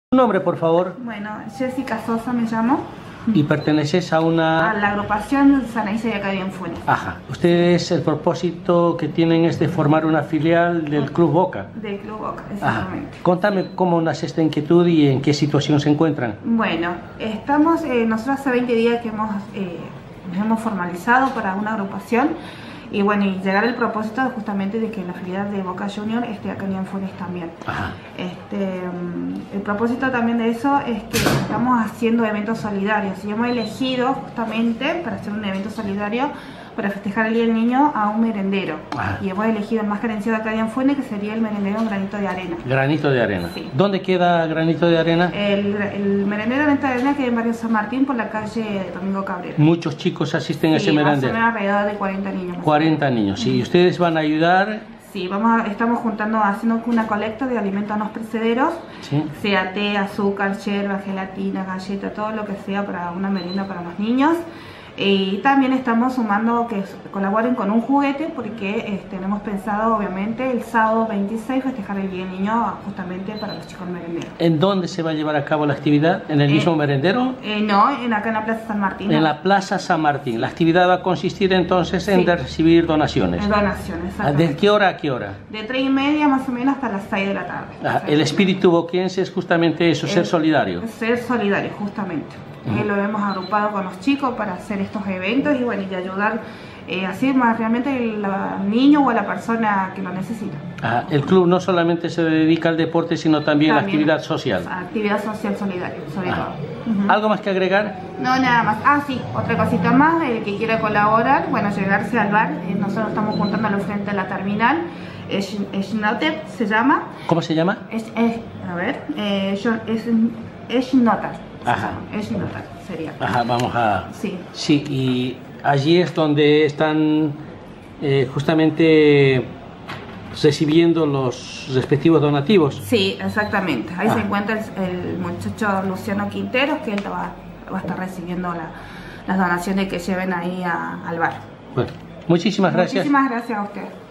Tu nombre, por favor. Bueno, Jessica Sosa me llamo. ¿Y perteneces a una...? A la agrupación Sanaísa de acá en Funes. Ajá. Ustedes, el propósito que tienen es de formar una filial del Club Boca. Del Club Boca, exactamente. Ajá. Contame cómo nace esta inquietud y en qué situación se encuentran. Bueno, estamos, nosotros hace 20 días que nos hemos formalizado para una agrupación. Y bueno, y llegar al propósito justamente de que la filial de Boca Junior esté acá en Funes también. Ajá. El propósito también de eso es que estamos haciendo eventos solidarios y hemos elegido justamente para hacer un evento solidario para festejar el Día del Niño a un merendero. Ajá. Y hemos elegido el más carenciado acá en Funes, que sería el merendero Granito de Arena. Granito de Arena. Sí. ¿Dónde queda Granito de Arena? El merendero Granito de Arena queda en barrio San Martín por la calle Domingo Cabrera. ¿Muchos chicos asisten a ese merendero? Más o menos alrededor de 40 niños. 40 niños, sí. ¿Y ustedes van a ayudar? Sí, estamos haciendo una colecta de alimentos no perecederos, ¿sí? Sea té, azúcar, yerba, gelatina, galleta, todo lo que sea para una merienda para los niños. Y también estamos sumando que colaboren con un juguete porque tenemos pensado obviamente el sábado 26 festejar el Día del Niño justamente para los chicos merenderos. ¿En dónde se va a llevar a cabo la actividad? ¿En el mismo merendero? No, acá en la Plaza San Martín. En la Plaza San Martín. La actividad va a consistir entonces en recibir donaciones. Donaciones, exactamente. ¿De qué hora a qué hora? De 3:30 más o menos hasta las 6 de la tarde. El espíritu boquense es justamente eso, ser solidario. Ser solidario, justamente. Lo hemos agrupado con los chicos para hacer estos eventos y bueno, y ayudar así más realmente al niño o a la persona que lo necesita. El club no solamente se dedica al deporte, sino también a la actividad social. Actividad social solidaria, sobre todo. ¿Algo más que agregar? No, nada más. Sí, otra cosita más, el que quiera colaborar, bueno, llegarse al bar. Nosotros estamos juntándolo frente a la terminal. Eshnotep se llama. ¿Cómo se llama? Eshnotep. Ajá. Eshnotep sería. Ajá, vamos a... Sí. Sí, y allí es donde están justamente recibiendo los respectivos donativos. Sí, exactamente. Ahí se encuentra el muchacho Luciano Quinteros, que él va a estar recibiendo las donaciones que lleven ahí al bar. Bueno, muchísimas gracias. Muchísimas gracias a usted.